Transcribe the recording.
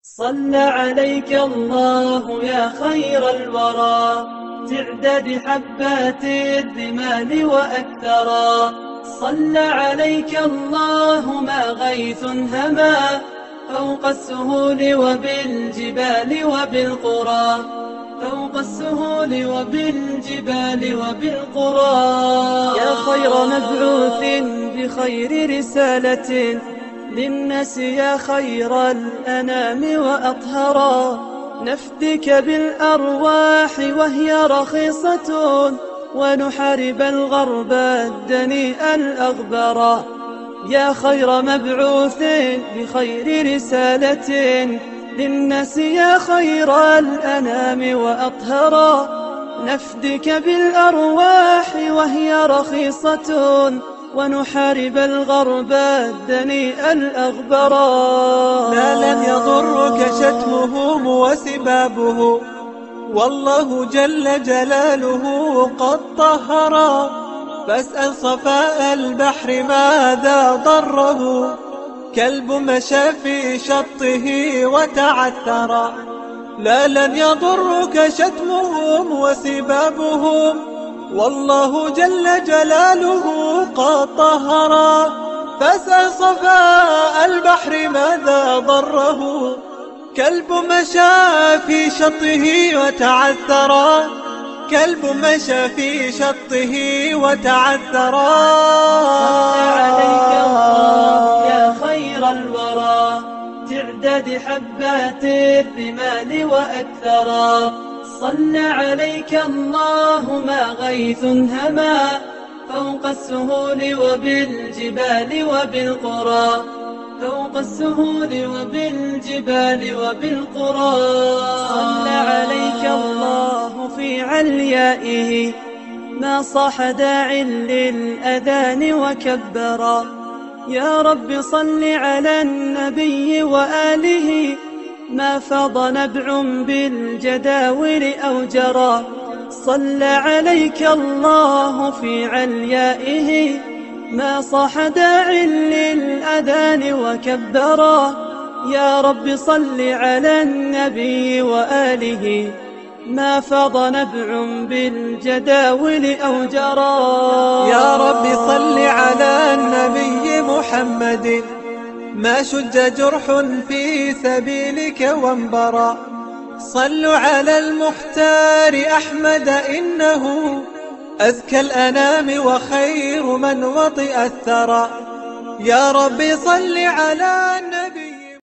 صلى عليك الله يا خير الورى تعداد حبات الرمال وأكثرا. صلى عليك الله ما غيث هما فوق السهول وبالجبال وبالقرى، فوق السهول وبالجبال وبالقرى. يا خير مبعوث بخير رسالة للناس، يا خير الأنام وأطهرا. نفدك بالأرواح وهي رخيصة ونحارب الغرب الدنيء الأغبرا. يا خير مبعوث بخير رسالة للناس، يا خير الأنام وأطهرا. نفدك بالأرواح وهي رخيصة ونحارب الغرب الدنيء الأغبرا. لا لن يضرك شتمهم وسبابه، والله جل جلاله قد طهرا. فاسأل صفاء البحر ماذا ضره، كلب مشى في شطه وتعثرا. لا لن يضرك شتمهم وسبابهم، والله جل جلاله قد طهرا. فاسأل صفاء البحر ماذا ضره، كلب مشى في شطه وتعثرا. كلب مشى في شطه وتعثرا. صلى عليك الله يا خير الورى تعداد حبات الرمال وأكثرا. صلى عليك الله ما غيث هما فوق السهول وبالجبال وبالقرى، فوق السهول وبالجبال وبالقرى. صلى عليك الله في عليائه ما صاح داع للأذان وكبرا. يا رب صل على النبي وآله ما فاض نبع بالجداول أو جرى. صلى عليك الله في عليائه ما صاح داع للأذان وكبرا. يا رب صل على النبي وآله ما فاض نبع بالجداول أو جرى. يا رب صل على النبي محمد ما شج جرح في سبيلك وانبرى. صلوا على المختار أحمد إنه أزكى الأنام وخير من وطئ الثرى. يا رب صل على النبي